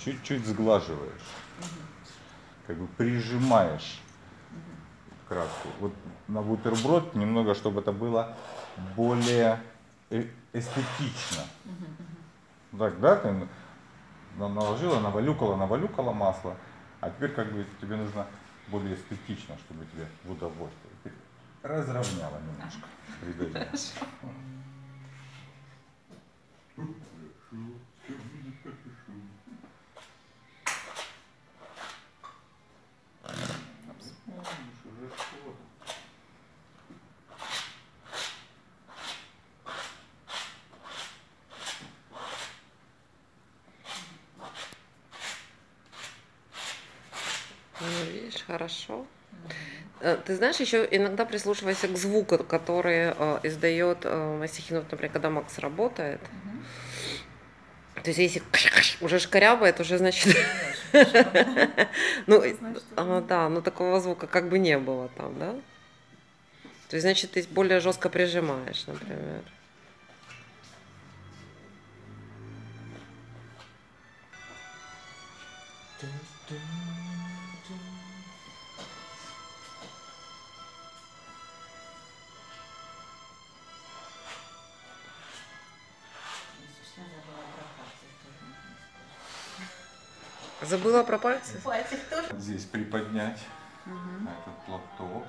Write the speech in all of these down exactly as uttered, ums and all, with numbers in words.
чуть-чуть сглаживаешь, как бы прижимаешь краску. Вот на бутерброд немного, чтобы это было более эстетично. Так, да, ты наложила, навалюкала, навалюкала масло, а теперь как бы тебе нужно более эстетично, чтобы тебе в удовольствие. Ты разровняла немножко. Придавила. Ну, видишь, хорошо. Ты знаешь, еще иногда прислушивайся к звуку, который э, издает э, мастихин, например, когда Макс работает. Угу. То есть, если уже шкарябает, уже значит... Ну, да, но такого звука как бы не было там, да? То есть, значит, ты более жестко прижимаешь, например. Забыла про пальцы? Здесь приподнять угу. этот платок.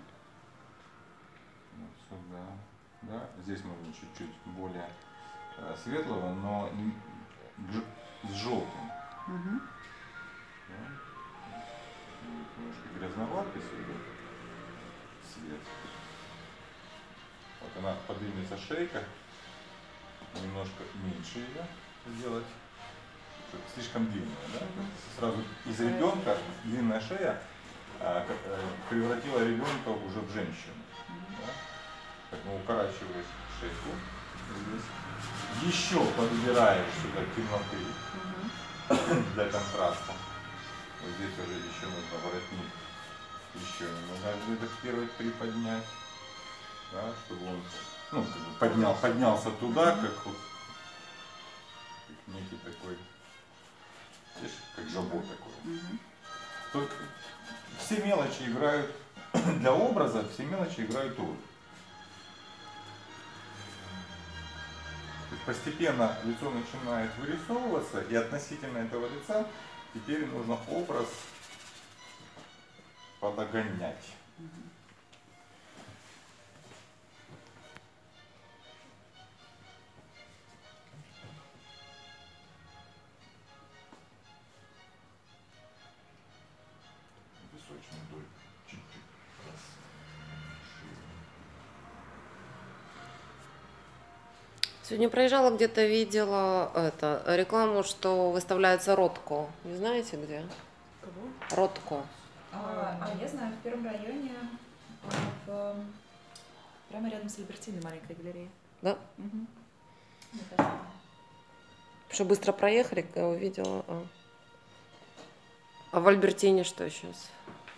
Вот сюда. Да? Здесь можно чуть-чуть более э, светлого, но не, с желтым. Угу. Да? Немножко грязноватый сюда цвет. Вот она поднимется шейка. Немножко меньше ее сделать. Слишком длинная, да? Сразу из ребенка длинная шея а, превратила ребенка уже в женщину. Да? Поэтому укорачиваешь шейку здесь. Еще подбираешь сюда темноты угу. для контраста. Вот здесь уже еще нужно воротник еще немного адаптировать, приподнять, да, чтобы он ну, как бы поднял, поднялся туда, как вот как некий такой. Видишь, как жабо такое. Угу. Тут все мелочи играют, для образа все мелочи играют роль. То есть постепенно лицо начинает вырисовываться, и относительно этого лица теперь нужно образ подогонять. Угу. Сегодня проезжала, где-то видела это, рекламу, что выставляется Ротко. Не знаете где? Кого? Ротко. А, а я знаю, в первом районе, в, прямо рядом с Альбертиной маленькая галерея. Да? Угу. Что быстро проехали, когда увидела. А, а в Альбертине что сейчас?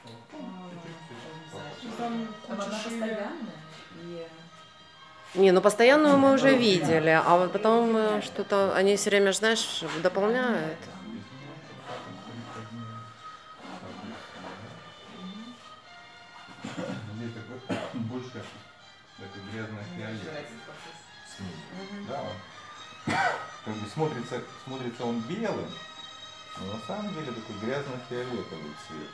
Там, там она постоянная. Не, ну постоянную мы уже видели, а вот потом что-то, они все время, знаешь, дополняют. Здесь такой больше такой грязный фиолет. Да, он как бы смотрится, смотрится он белым, но на самом деле такой грязно-фиолетовый цвет.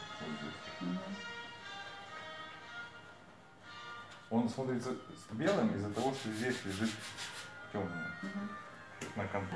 Он смотрится белым из-за того, что здесь лежит темный. Угу. На контуре.